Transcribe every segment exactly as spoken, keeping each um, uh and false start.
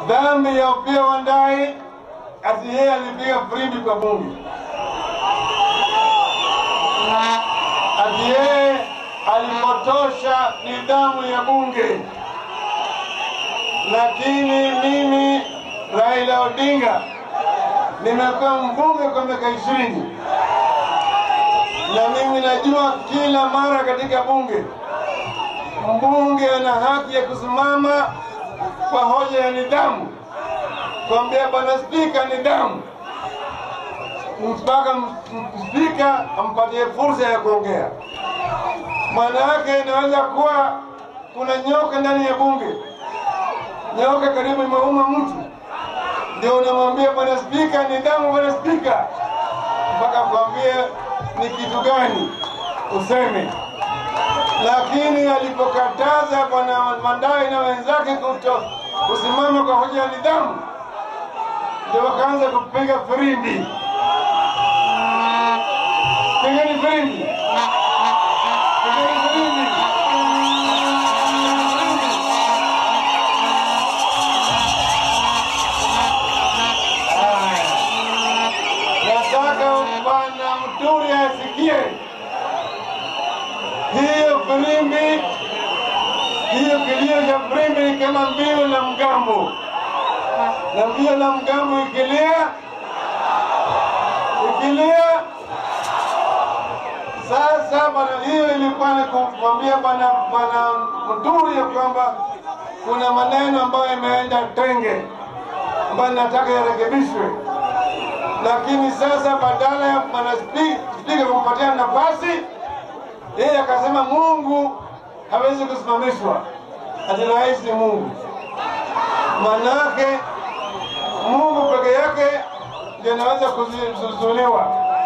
dhambi ya Opiyo Wandayi ati yeye alipiga firimbi kwa bunge, ati yeye alipotosha nidhamu ya bunge. Lakini mimi Raila Odinga nimekuwa mbunge kwa miaka ishirini, na mimi najua kila mara katika bunge mbunge ana haki ya kusimama kwa hoja ya nidhamu, kuambia bwana spika nidhamu, mpaka spika ampatie fursa ya kuongea. Maana yake inaweza kuwa kuna nyoka ndani ya bunge, nyoka karibu imeuma mtu, ndio unamwambia bwana spika nidhamu, bwana spika, mpaka kuambia ni kitu gani useme. Lakini alipokataza bwana Wandayi na wenzake kuto kusimama kwa hoja ya nidhamu, ndio wakaanza kupiga firimbi. Pigeni firimbi, pigeni firimbi. Nataka bwana Muturi asikie hiyo firimbi, hiyo kilio cha firimbi kama mbio la mgambo, na mbio la mgambo ikilia, ikilia. Sasa bwana, hiyo ilikuwa ni kumwambia bwana bwana Muturi ya kwamba kuna maneno ambayo imeenda tenge ambayo nataka yarekebishwe. Lakini sasa badala ya bwana spika kumpatia nafasi, yeye akasema Mungu hawezi kusimamishwa, ati rais ni Mungu. Manake Mungu peke yake ndiye anaweza kuzuiliwa.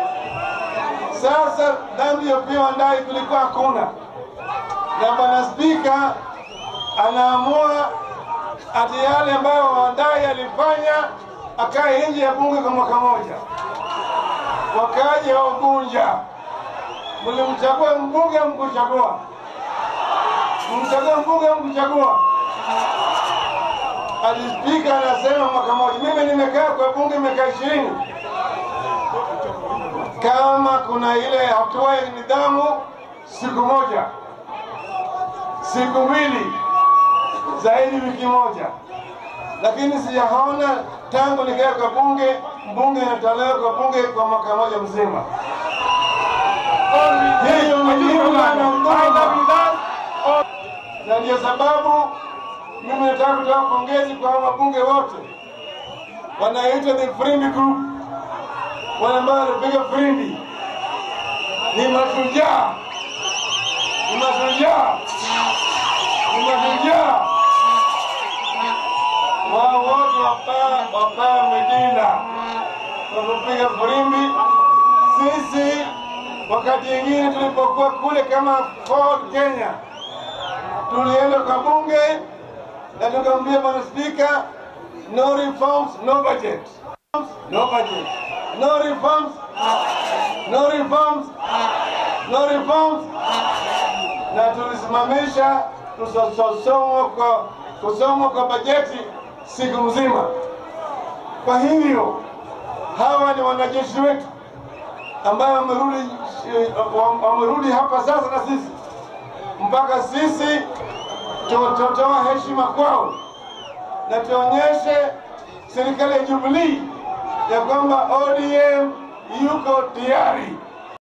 Sasa dhambi ya Opiyo Wandayi kulikuwa hakuna, na bwana spika anaamua ati yale ambayo Wandayi alifanya akae nje ya bunge kwa mwaka moja. Wakaje wa Ugunja, mlimchagua mbunge mkuchagua, mchagua mbunge mkuchagua. Ati spika anasema mwaka moja. Mimi nimekaa kwa bunge miaka ishirini. Kama kuna ile hatua ya nidhamu, siku moja, siku mbili, zaidi wiki moja. Lakini sijaona tangu nikaa kwa bunge, mbunge anatolewa kwa bunge kwa mwaka moja mzima. Hiyo na ndio sababu mimi nataka kutoa pongezi kwa wabunge wote wanaitwa the Firimbi Group, wale ambao wanapiga firimbi. Ni mashujaa, ni mashujaa, ni mashujaa. Wao wote wapaa wapaa Medina kwa kupiga firimbi. Sisi wakati mwingine tulipokuwa kule kama Ford Kenya, tulienda kwa bunge na tukamwambia bwana spika, no reforms, no budget. No budget. No reforms. No reforms. No reforms. Na tulisimamisha kusomwa kwa kusomwa kwa bajeti siku mzima. Kwa hivyo hawa ni wanajeshi wetu ambao wamerudi wamerudi hapa sasa, na sisi mpaka sisi tutoa heshima kwao na tuonyeshe serikali ya Jubilee ya kwamba O D M yuko tayari